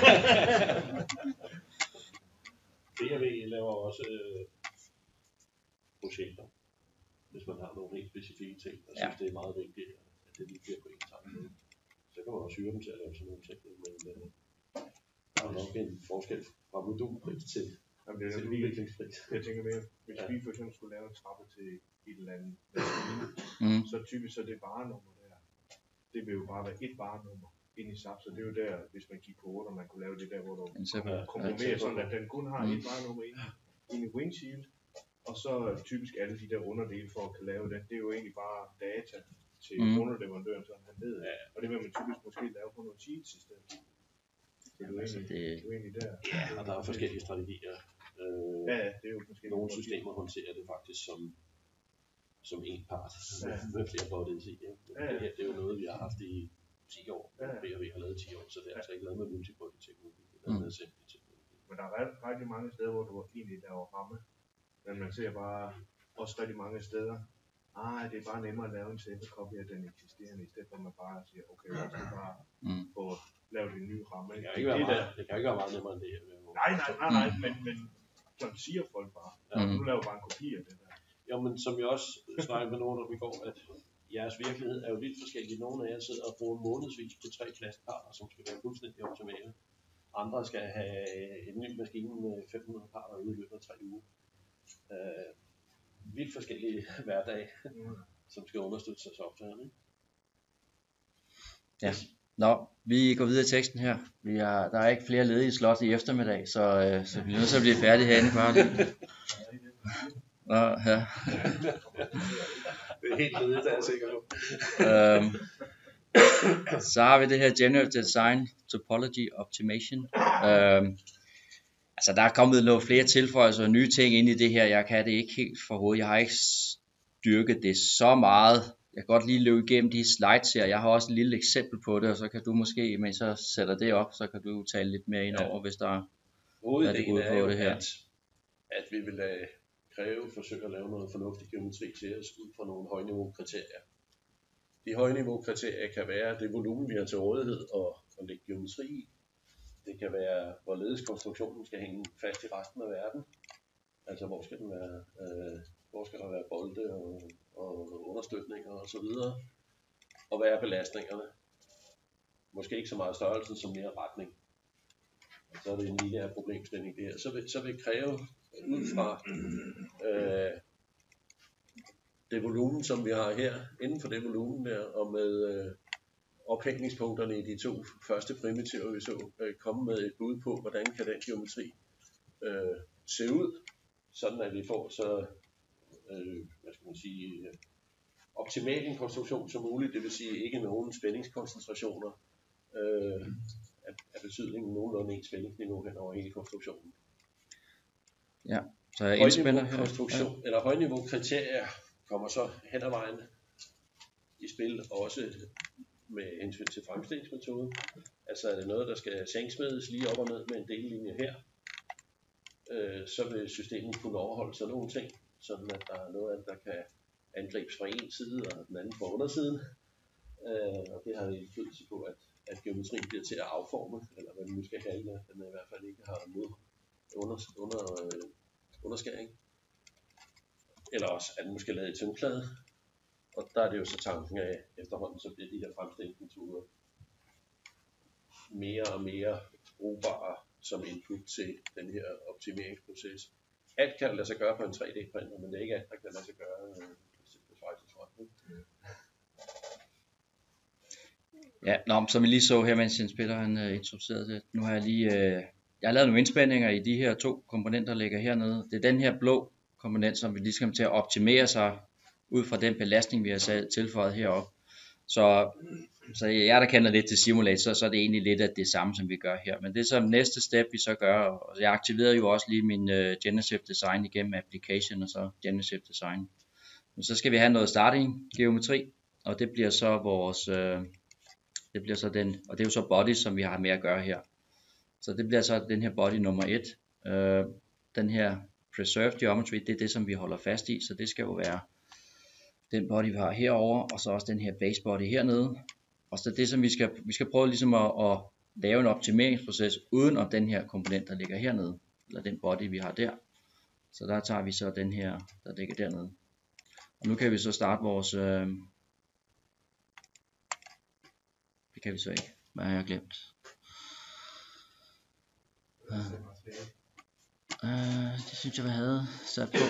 B R V laver også øh, projekter, hvis man har nogle helt specifikke ting, og synes, Ja. det er meget vigtigt, at det lige bliver på en tegning. Så kan man også hyre dem til at lave sådan nogle ting, men øh, der er nok en forskel fra modulpris til, Jamen, det er til nemlig- udviklingspris. Jeg tænker mere, hvis Ja. vi for eksempel skulle lave en trappe til et eller andet, Mm. så typisk så er det varenummer der. Det vil jo bare være et varenummer ind i S A P, så det er jo der, hvis man gik på otte, og man kunne lave det der, hvor du En separat- komprimerer sådan, at den kun har Mm. et varenummer ind, ind i windshield, og så typisk alle de der underdele for at kan lave det. Det er jo egentlig bare data til Mm. mm. underleverandøren, så han ved, Ja. og det vil man typisk måske lave på nogle sheets i stedet. Så det er jo Altså, egentlig, det- det er jo egentlig der. Ja, og der er forskellige strategier. Øh, Ja, ja, det er jo måske Nogle systemer håndterer det faktisk som, som en part, Ja. ja. med flere bodies i. Ja. Men Ja. det her, det er jo noget, vi har haft i ti år. Ja. B R V har lavet ti år, så det er altså ikke lavet med multibody teknologi. Det er Mm. lavet med assembly teknologi. Men der er ret- rigtig mange steder, hvor du egentlig laver ramme. Men man ser bare også rigtig mange steder, ah, det er bare nemmere at lave en sættekopie af den eksisterende, i stedet for at man bare siger, okay, lad os nu bare Mm. få lavet en ny ramme. Det kan ikke være det, meget, det kan ikke være meget nemmere end det her. Nej, nej, nej, nej, men, men sådan siger folk bare. Ja. Nu laver jeg bare en kopi af det der. Jo, men som jeg også snakkede med nogen om i går, at jeres virkelighed er jo lidt forskellig. Nogle af jer sidder og bruger månedsvis på tre plastparter, som skal være fuldstændig optimale. Andre skal have en ny maskine med fem hundrede parter ude i løbet af tre uger. Øh, vidt forskellige hverdage, Mm. som skal understøtte sig softwaren. Ikke? Ja. Nå, vi går videre i teksten her. Vi har, der er ikke flere ledige slot i eftermiddag, så, øh, så vi er nødt til at blive færdige herinde bare lige. Nå, ja. Det er helt ledigt, der er jeg sikker på. Øhm, så har vi det her Generative Design Topology Optimization. Øhm, altså der er kommet nogle flere tilføjelser og nye ting ind i det her. Jeg kan det ikke helt for hovedet. Jeg har ikke styrket det så meget. Jeg kan godt lige løbe igennem de slides her. Jeg har også et lille eksempel på det, og så kan du måske, mens jeg sætter det op, så kan du tale lidt mere ind over, hvis der er. Hovedideen Hvad er det er, ude på jo, det her? at, at vi vil lade kræve, forsøge at lave noget fornuftig geometri til os ud fra nogle højniveau-kriterier. De højniveau-kriterier kan være det volumen, vi har til rådighed og, og lægge geometri i. Det kan være, hvorledes konstruktionen skal hænge fast i resten af verden. Altså, hvor skal den være, øh, hvor skal der være bolde og, og understøtninger og så videre. Og hvad er belastningerne? Måske ikke så meget størrelsen som mere retning. Så er det en lineær problemstilling der. Så vil, så vil kræve ud fra øh, det volumen, som vi har her, inden for det volumen der, og med øh, ophængningspunkterne i de to første primitiver, vi så, øh, komme med et bud på, hvordan kan den geometri øh, se ud, sådan at vi får så, øh, hvad skal man sige, øh, optimal en konstruktion som muligt, det vil sige ikke nogen spændingskoncentrationer øh, af, af betydningen nogenlunde ens spændingsniveau hen over hele konstruktionen. Ja, så jeg indspænder her. Højniveau-konstruktion, eller højniveau-kriterier kommer så hen ad vejen i spil, også med hensyn til fremstillingsmetoden. Altså er det noget, der skal sænksmedes lige op og ned med en dellinje her, øh, så vil systemet kunne overholde sådan nogle ting, sådan at der er noget af det, der kan angribes fra en side og den anden fra undersiden. Øh, og det har indflydelse på, at, at geometrien bliver til at afforme, eller hvad man nu skal kalde det, den i hvert fald ikke har mod under, under, øh, underskæring. Eller også er den måske lavet i tyndklade. Og der er det jo så tanken af, efterhånden så bliver de her fremstillingsmetoder mere og mere brugbare som input til den her optimeringsproces. Alt kan lade sig gøre på en tre D printer, men det er ikke alt, der kan lade sig gøre øh, på Schweizerfront. Ja, nå, som vi lige så her, mens Jens Peter han uh, introducerede det. Nu har jeg lige, uh, jeg har lavet nogle indspændinger i de her to komponenter, der ligger hernede. Det er den her blå komponent, som vi lige skal til at optimere sig ud fra den belastning, vi har sat, tilføjet heroppe. Så så jeg der kender lidt til Simulate, så, så er det egentlig lidt af det samme, som vi gør her. Men det som næste step, vi så gør, og jeg aktiverede jo også lige min uh, Generative Design igennem Application, og så Generative Design. Men så skal vi have noget starting geometri, og det bliver så vores, uh, det bliver så den, og det er jo så body, som vi har med at gøre her. Så det bliver så den her body nummer et. Uh, den her Preserved Geometry, det er det, som vi holder fast i, så det skal jo være den body, vi har herover, og så også den her base body hernede. Og så det, som vi skal, vi skal prøve ligesom at, at lave en optimeringsproces uden om den her komponent, der ligger hernede, eller den body, vi har der. Så der tager vi så den her, der ligger dernede. Og nu kan vi så starte vores, øh, det kan vi så ikke, hvad har jeg glemt? Uh, uh, det synes jeg, vi havde sat på.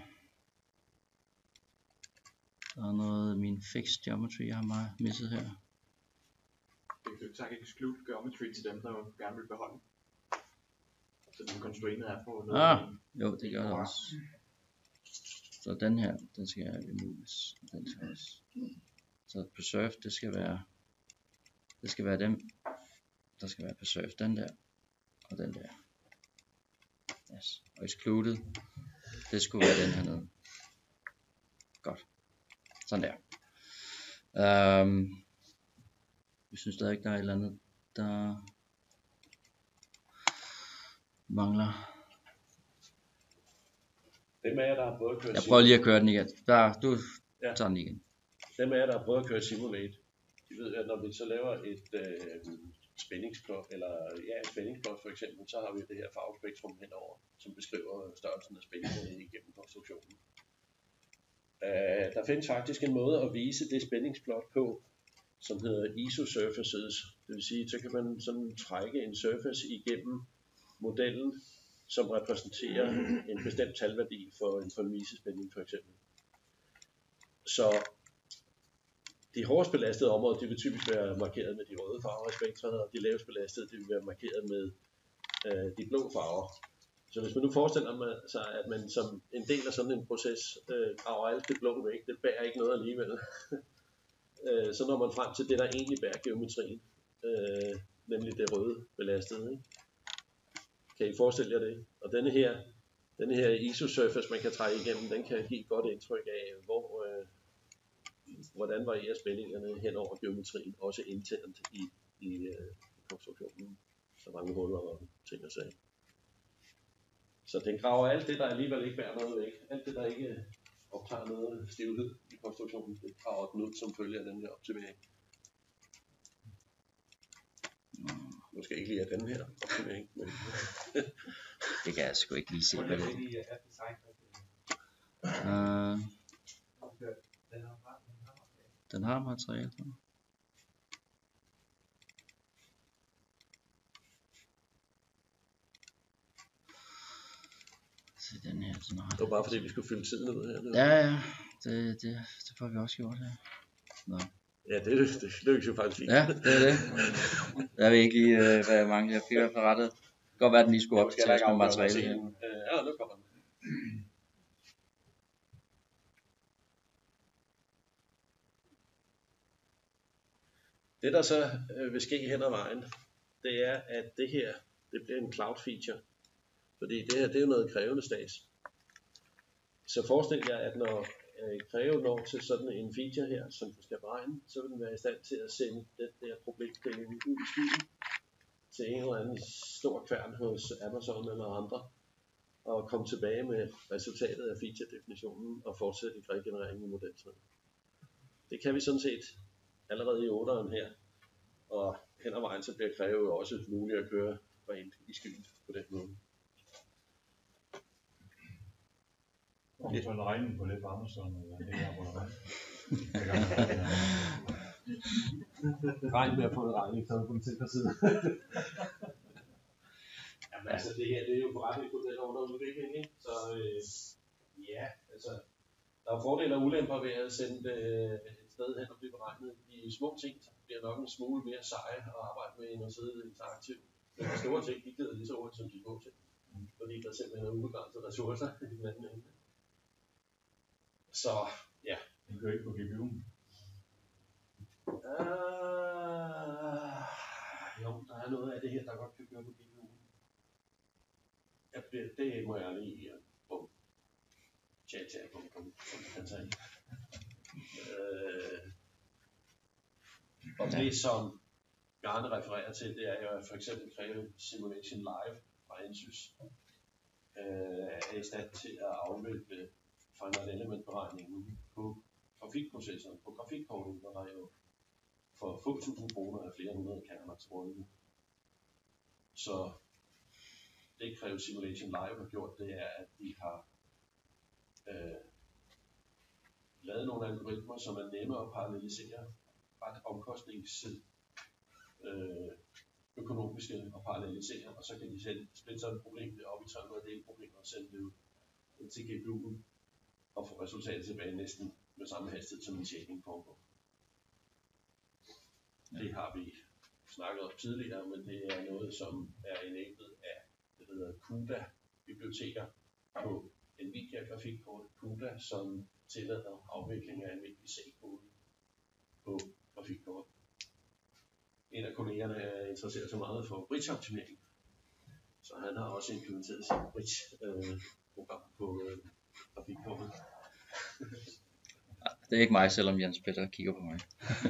Der er noget min fixed geometry, jeg har meget misset her. Det kan så exclude geometry til dem, der gerne vil beholde. Så den constrained er på noget. Ah, jo, det gør det også. Så den her, den skal removes. Den skal også. Så preserve, det skal være, det skal være dem. Der skal være preserve, den der, og den der. Yes. Og excluded, det skulle være den hernede. Godt. Sådan der. Um, jeg synes stadig ikke, der er et eller andet, der mangler. Dem af jer, der har prøvet at køre Jeg prøver lige at køre den igen. Der, du ja. tager den igen. Dem af jer, der har prøvet at køre Simulate, de ved, at når vi så laver et øh, spændingsplot, eller ja, et spændingsplot for eksempel, så har vi det her farvespektrum henover, som beskriver størrelsen af spændingerne igennem konstruktionen. Uh, der findes faktisk en måde at vise det spændingsplot på, som hedder isosurfaces. Det vil sige, så kan man sådan trække en surface igennem modellen, som repræsenterer en bestemt talværdi for en formisespænding for eksempel. Så de hårdest belastede områder, de vil typisk være markeret med de røde farver i spektret, og de lavest belastede, de vil være markeret med uh, de blå farver. Så hvis man nu forestiller sig, at man som en del af sådan en proces øh, graver alt det blå væk, det bærer ikke noget alligevel. øh, så når man frem til det, der egentlig bærer geometrien, øh, nemlig det røde belastede. Ikke? Kan I forestille jer det? Og denne her, denne her isosurface, man kan trække igennem, den kan give et godt indtryk af, hvor, øh, hvordan varierer spændingerne hen over geometrien, også internt i, i øh, konstruktionen. Så mange huller og ting og sager. Så den graver alt det, der alligevel ikke bærer noget væk. Alt det, der ikke optager noget stivhed i konstruktionen, det graver den ud som følge af den her optimering. Måske ikke lige af den her optimering, men det kan jeg sgu ikke lige se. Hvad er det i app design? Uh, den har materiale. Den her, den har... Det var bare fordi vi skulle fylde tiden ud her. Det ja, ja, det, det, det får vi også gjort her. Nå. Ja, det, det lykkes jo faktisk fint. Ja, det er det. Jeg ved ikke lige, hvad jeg mangler. Jeg fik i hvert fald rettet. Det kan godt være, at den lige skulle op til nogle materiale her. Ja, nu kommer den. Det der så øh, vil ske hen ad vejen, det er, at det her, det bliver en cloud feature. Fordi det her, det er jo noget krævende stats. Så forestil jer, at når øh, Creo når til sådan en feature her, som du skal beregne, så vil den være i stand til at sende den der problemstilling ud i skyen til en eller anden stor kværn hos Amazon eller andre, og komme tilbage med resultatet af feature-definitionen og fortsætte i regenereringen i modeltræet. Det kan vi sådan set allerede i otteren her, og hen ad vejen så bliver Creo jo også muligt at køre rent i skyen på den måde. Om så en regning på lidt på Amazon eller det her abonnement. Regn med at få en regning, så er det på den sikre side. Jamen altså, det her det er jo forretningsmodeller under udvikling, ikke? Så øh, ja, altså, der er fordele og ulemper ved at sende det et sted hen og blive beregnet. De små ting bliver nok en smule mere seje at arbejde med, end at sidde interaktivt. Men de store ting, de glider lige så hurtigt som de små ting. Fordi der simpelthen er ubegrænsede ressourcer i den anden ende. Så, ja. Den kører ikke på G P U'en. Uh, er noget af det her, der godt kan køre på G P U'en. Ja, det, det må jeg lige på chat chat på, som kan tage. Øh, og det som Bjarne refererer til, det er jo at for eksempel kræve Simulation Live fra Ansys øh, er i stand til at afvikle finite element beregningen på grafikprocessoren, på grafikkortet, hvor der jo for få tusind kroner er flere hundrede kerner til rådighed. Så det kræver Simulation Live har gjort, det er, at de har øh, lavet nogle algoritmer, som er nemme at parallelisere, ret omkostnings øh, økonomiske og parallelisere, og så kan de sætte, splitte sådan et problem op i tre hundrede delproblemer og sende det ud til G P U'en og få resultatet tilbage næsten med samme hastighed som en shading foregår. Det har vi snakket om tidligere, men det er noget, som er enabled af det, der hedder CUDA-biblioteker på Nvidia-grafikkort. CUDA, som tillader afvikling af almindelig C-kode på grafikkort. En af kollegerne er interesseret så meget for bridge-optimering, så han har også implementeret sit bridge-program på øh, grafikkortet. Det er ikke mig, selvom Jens Peter kigger på mig.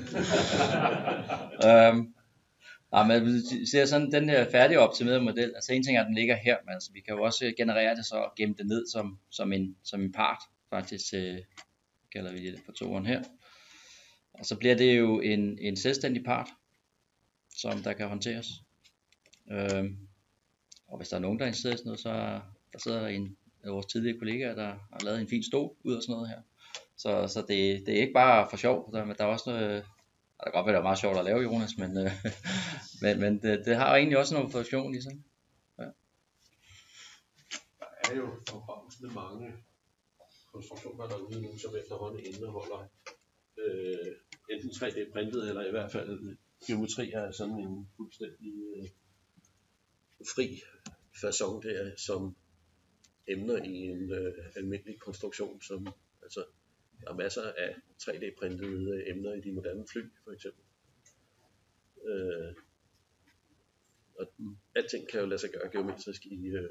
øhm, ja, men vi ser sådan den her færdige optimerede model. Altså en ting er, at den ligger her, men altså, vi kan jo også generere det så og gemme det ned som, som, en, som en part. Faktisk øh, kalder vi det på toeren her. Og så bliver det jo en, en selvstændig part, som der kan håndteres. Øhm, og hvis der er nogen, der er interesseret i sådan noget, så der sidder en af vores tidligere kollegaer, der har lavet en fin stol ud af sådan noget her. Så, så det, det er ikke bare for sjov, der, der er også noget, der kan godt være, det er meget sjovt at lave, Jonas, men, øh, men, men det, det har jo egentlig også noget funktion i sig. Ja. Der er jo forbavsende mange konstruktioner derude nu, som efterhånden indeholder øh, enten tre D printet, eller i hvert fald geometri er sådan en fuldstændig øh, fri facon der, som emner i en øh, almindelig konstruktion, som altså der er masser af tre D printede emner i de moderne fly, for eksempel. Øh, og alting kan jo lade sig gøre geometrisk i, øh,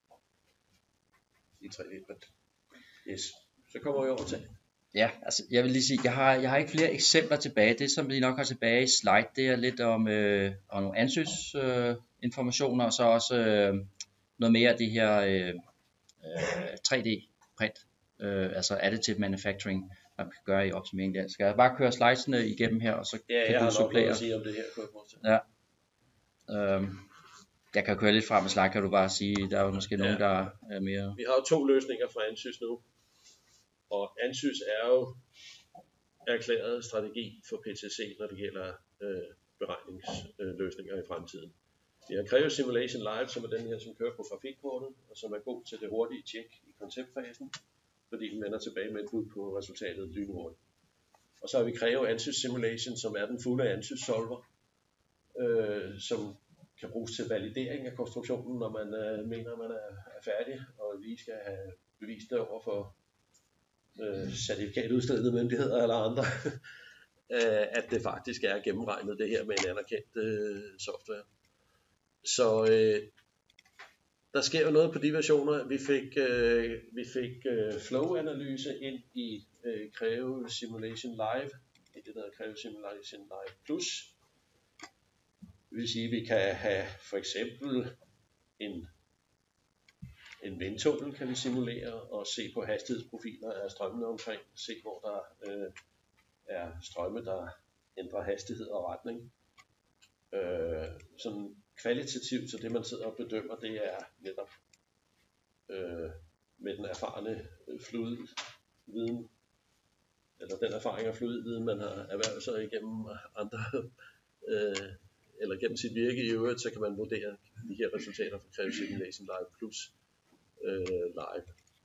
i tre D print. Yes. Så kommer vi over til. Ja, altså jeg vil lige sige, jeg har, jeg har ikke flere eksempler tilbage. Det som vi nok har tilbage i slide, det er lidt om, øh, om nogle Ansys øh, informationer, og så også øh, noget mere af det her øh, øh, tre D print. Uh, altså additive manufacturing, man kan gøre i optimering der. Skal jeg bare køre slidesene igennem her, og så ja, kan jeg du har supplere? noget at sige om det her. Ja. Uh, jeg kan køre lidt frem med slide, kan du bare sige, der er jo måske ja. nogen, der er mere... Vi har jo to løsninger fra Ansys nu, og Ansys er jo erklæret strategi for P T C, når det gælder øh, beregningsløsninger øh, i fremtiden. Vi har Creo Simulation Live, som er den her, som kører på grafikkortet, og som er god til det hurtige tjek i konceptfasen, fordi den vender tilbage med et bud på resultatet lynhurtigt. Og så har vi Creo Ansys Simulation, som er den fulde Ansys solver, øh, som kan bruges til validering af konstruktionen, når man øh, mener, at man er, er færdig, og lige skal have bevist det over for øh, certifikatudstedende myndigheder eller andre, øh, at det faktisk er gennemregnet det her med en anerkendt øh, software. Så øh, der sker jo noget på de versioner. Vi fik, øh, vi fik øh, flow-analyse ind i øh, Creo Simulation Live, i det der hedder Creo Simulation Live Plus. Det vil sige, at vi kan have for eksempel en, en vindtunnel, kan vi simulere, og se på hastighedsprofiler af strømmene omkring, se hvor der øh, er strømme, der ændrer hastighed og retning. Øh, sådan kvalitativt, så det man sidder og bedømmer, det er netop øh, med den erfarne øh, fluidviden, eller den erfaring af fluidviden, man har erhvervet sig igennem andre, øh, eller gennem sit virke i øvrigt, så kan man vurdere de her resultater fra Creo Simulation Live Plus øh, live.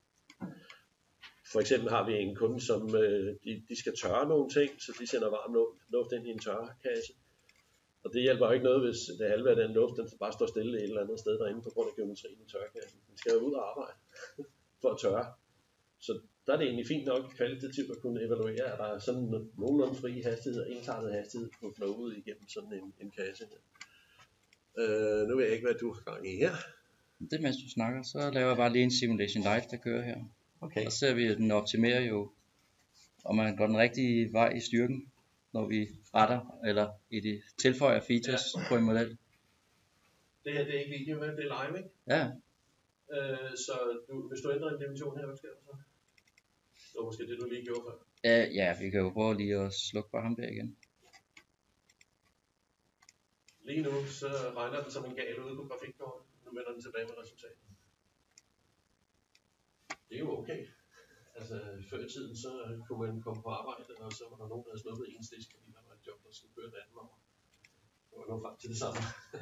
For eksempel har vi en kunde, som øh, de, de skal tørre nogle ting, så de sender varm luft ind i en tørrekasse. Og det hjælper jo ikke noget, hvis det halve af den luft, den bare står stille et eller andet sted derinde på grund af geometrien i tørrekassen. Den skal jo ud og arbejde for at tørre. Så der er det egentlig fint nok kvalitativt at kunne evaluere, at der er sådan nogenlunde fri hastighed og ensartet hastighed på flowet igennem sådan en, en kasse her. Øh, nu ved jeg ikke, hvad du har gang i her. Det mens du snakker, så laver jeg bare lige en simulation live, der kører her. Okay. Så ser vi, at den optimerer jo, om man går den rigtige vej i styrken, når vi retter, eller i de tilføjer features ja. På en model. Det her, det er ikke video, det er live, ikke? Ja. Øh, så du, hvis du ændrer en dimension her, hvad sker der så? Det var måske det, du lige gjorde før. Ja, ja, vi kan jo prøve lige at slukke for ham der igen. Lige nu, så regner den som en gal ude på grafikkortet. Nu vender den tilbage med resultatet. Det er jo okay. Altså, før i tiden, så kunne man komme på arbejde, og så var der nogen, der havde snuppet en stisk, fordi der var et job, der skulle køre et andet år. Det var nu frem til det samme.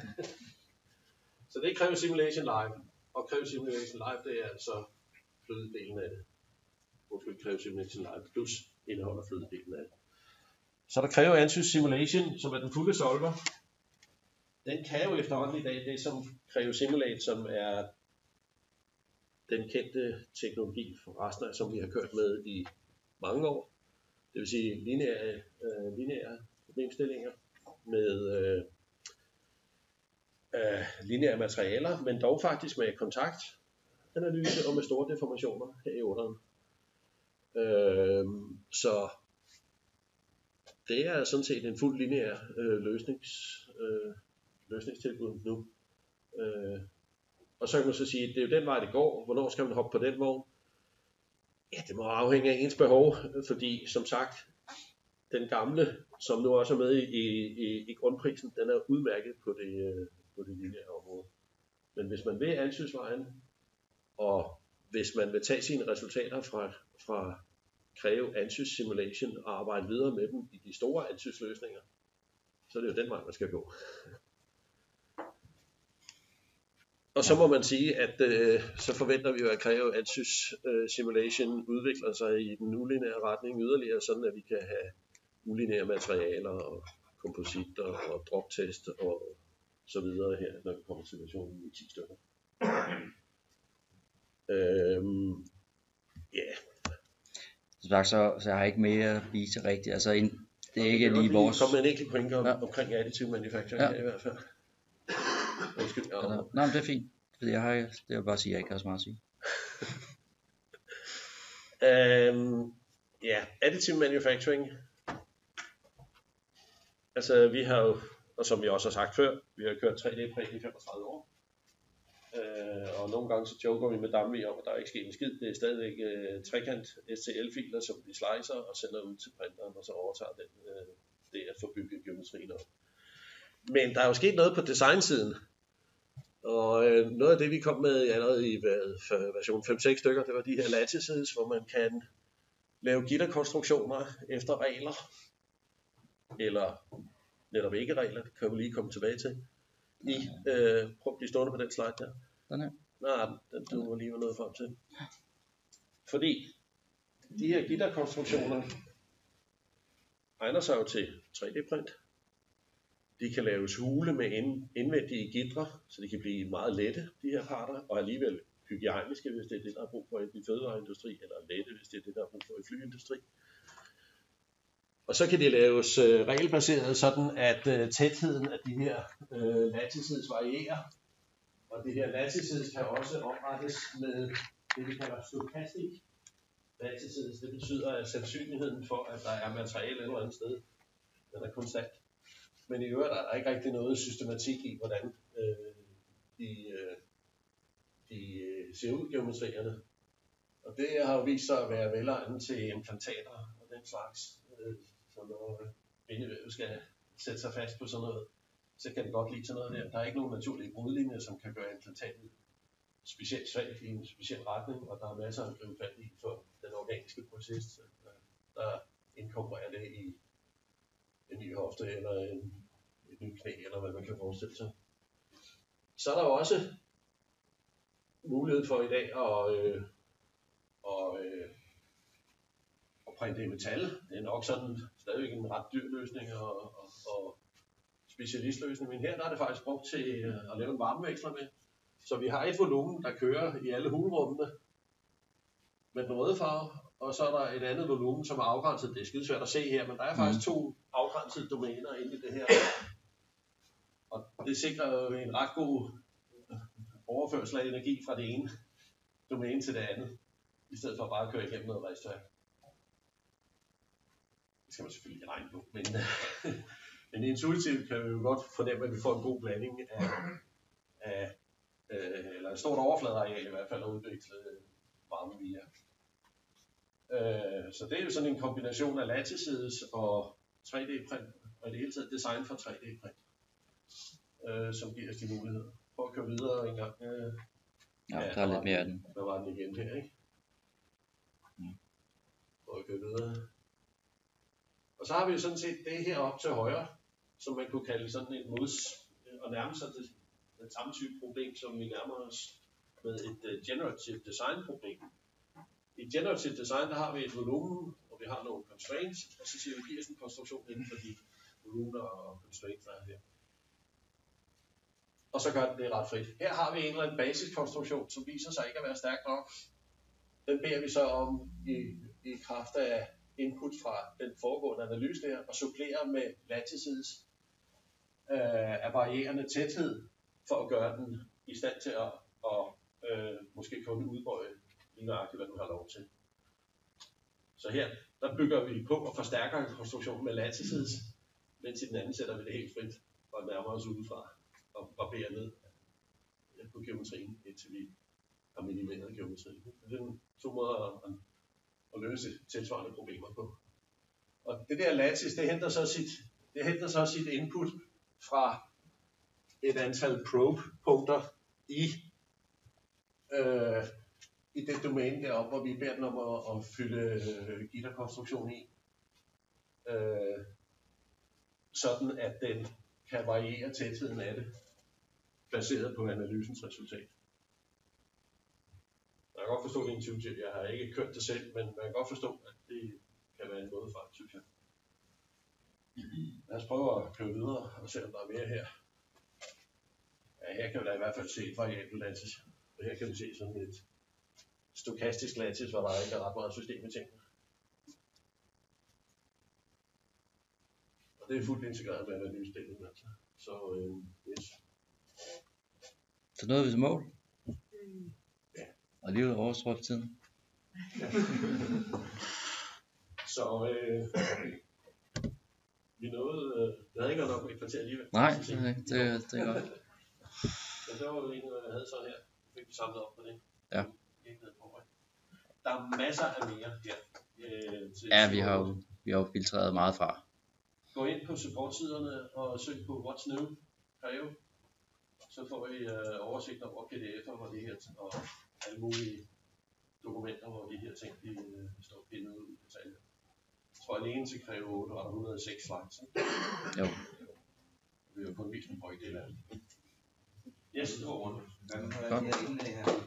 Så det kræver Simulation Live. Og kræver Simulation Live, det er altså flødedelen af det. Måske kræver Simulation Live plus indeholder flødedelen af det. Så der kræver Ansys Simulation, som er den fulde solver. Den kan jo efterhånden i dag det, som kræver Simulate, som er den kendte teknologi for resten af, som vi har kørt med i mange år. Det vil sige lineære, øh, lineære problemstillinger med øh, øh, lineære materialer, men dog faktisk med kontaktanalyse og med store deformationer her i otteren. Øh, så det er sådan set en fuld lineær øh, løsnings, øh, løsningstilbud nu. Øh, og så kan man så sige, at det er jo den vej, det går. Hvornår skal man hoppe på den vogn? Ja, det må afhænge af ens behov, fordi som sagt, den gamle, som nu også er med i, i, i grundprisen, den er udmærket på det, på det lineære område. Men hvis man vil ansøgsvejen, og hvis man vil tage sine resultater fra, fra Creo Ansys Simulation og arbejde videre med dem i de store ansøgsløsninger, så er det jo den vej, man skal gå. Og så må man sige, at øh, så forventer vi jo, at Creo Ansys øh, Simulation udvikler sig i den ulineære retning yderligere, sådan at vi kan have ulineære materialer og kompositter og droptest og så videre her, når vi kommer til versionen i ti stykker. Øhm, yeah. Så, så, så jeg har ikke mere at vise rigtigt. Altså, en, det er ikke lige vores... Der kommer en enkelt pointe om, ja. omkring additive manufacturing ja. her i hvert fald. Undskyld, ja. Altså, nej, men det er fint. Jeg har, det er bare at sige, at jeg ikke har så meget at sige. øhm, ja, additive manufacturing. Altså, vi har jo, og som vi også har sagt før, vi har kørt tre D-præg i femogtredive år. Øh, og nogle gange så joker vi med Damvi om, at der ikke sker en skid. Det er stadigvæk øh, trekant S T L-filer, som vi slicer og sender ud til printeren, og så overtager den øh, det at få bygget geometrien op. Men der er jo sket noget på designsiden. Og øh, noget af det, vi kom med allerede i hvad, version fem seks stykker, det var de her lattices, hvor man kan lave gitterkonstruktioner efter regler, eller netop ikke regler, det kan vi lige komme tilbage til. I, øh, prøv at blive stående på den slide der. Den her? Nej, den du var lige noget frem til. Fordi de her gitterkonstruktioner egner sig jo til tre D-print. De kan laves hule med ind, indvendige gitre, så de kan blive meget lette, de her parter, og alligevel hygiejniske, hvis det er det, der er brug for i fødevareindustri, eller lette, hvis det er det, der er brug for i flyindustri. Og så kan de laves øh, regelbaseret, sådan at øh, tætheden af de her øh, lattices varierer. Og det her lattices kan også oprettes med det, vi kalder stochastic lattices. Det betyder, at sandsynligheden for, at der er materiale et eller andet sted, den er konstant. Men i øvrigt er der ikke rigtig noget systematik i, hvordan øh, de, øh, de øh, ser ud, geometrierne. Og det har jo vist sig at være velegnet til implantater og den slags. Øh, så når bindevævet skal sætte sig fast på sådan noget, så kan det godt lide sådan noget der. Der er ikke nogen naturlige brudlinjer, som kan gøre implantatet specielt svagt i en speciel retning, og der er masser at gribe fat i for den organiske proces, der inkorporerer det i en ny hofte eller en, et nyt knæ, eller hvad man kan forestille sig. Så er der jo også mulighed for i dag at, øh, og, øh, at printe i metal. Det er nok sådan stadigvæk en ret dyr løsning og, og, og specialistløsning, men her der er det faktisk brugt til øh, at lave en varmeveksler med. Så vi har et volumen, der kører i alle hulrummene med den røde farve, og så er der et andet volumen, som er afgrænset. Det er skide svært at se her, men der er faktisk to afgrænsede domæner inde i det her. Og det sikrer jo en ret god overførsel af energi fra det ene domæne til det andet, i stedet for bare at køre igennem noget restværk. Det skal man selvfølgelig ikke regne på, men, men intuitivt kan vi jo godt fornemme, at vi får en god blanding af, af øh, eller et stort overfladeareal i hvert fald, at udvikle varme via. Øh, så det er jo sådan en kombination af lattices og tre D-print, og i det hele taget design for tre D-print, øh, som giver os de muligheder. For at køre videre en gang. Øh, Ja, der er lidt mere af den. Der var den igen her, ikke? Mm. For at køre videre. Og så har vi jo sådan set det her op til højre, som man kunne kalde sådan et mods, og nærme sig det, den samme type problem, som vi nærmer os med et uh, generative design problem. I generative design, der har vi et volumen, og vi har nogle constraints, og så siger vi, giver os en konstruktion inden for de volumener og constraints, der er her. Og så gør den det ret frit. Her har vi en eller anden basiskonstruktion, som viser sig ikke at være stærk nok. Den beder vi så om i, i kraft af input fra den foregående analyse der, og supplerer med lattices øh, af varierende tæthed, for at gøre den i stand til at og, øh, måske kun udbøje lige nøjagtigt, hvad du har lov til. Så her, der bygger vi på og forstærker konstruktionen med lattices, mens i den anden sætter vi det helt frit og nærmer os udefra og, og beder ned på geometrien, indtil vi har minimeret geometrien. Det er to måder at, at løse tilsvarende problemer på. Og det der lattice, det henter så sit, det henter så sit input fra et antal probe-punkter i, øh, i det domæne deroppe, hvor vi beder den om at, at fylde øh, gitterkonstruktion i. Øh, sådan at den kan variere tætheden af det, baseret på analysens resultat. Jeg kan godt forstå det intuitivt. Jeg har ikke kørt det selv, men man kan godt forstå, at det kan være en måde frem, synes jeg. Lad os prøve at køre videre og se, om der er mere her. Ja, her kan vi da i hvert fald se et variabelt lattice. Og her kan vi se sådan et stokastisk lattice, hvor der ikke er ret meget system i tingene. Og det er fuldt integreret med analysedelen, altså. Så øh, yes. Så nåede vi til mål. Ja. Og lige overstråbt tiden. Så øh, vi nåede, øh, det havde ikke nok et kvarter alligevel. Nej, det er, det, det er godt. Men det var jo egentlig, hvad jeg havde så her. Fik vi samlet op på det. Ja. Der er masser af mere her. Øh, til Ja, vi har jo, vi har jo filtreret meget fra. Gå ind på supportsiderne og søg på What's New, Creo. Så får I øh, oversigt over P D F'er, hvor de her og alle mulige dokumenter, hvor de her ting de, øh, står pindet ud i detaljer. Jeg tror alene til Creo otte var der et hundrede og seks slides. Jo. Vi har kun vist en brøkdel af det. Yes, det var rundt. Godt.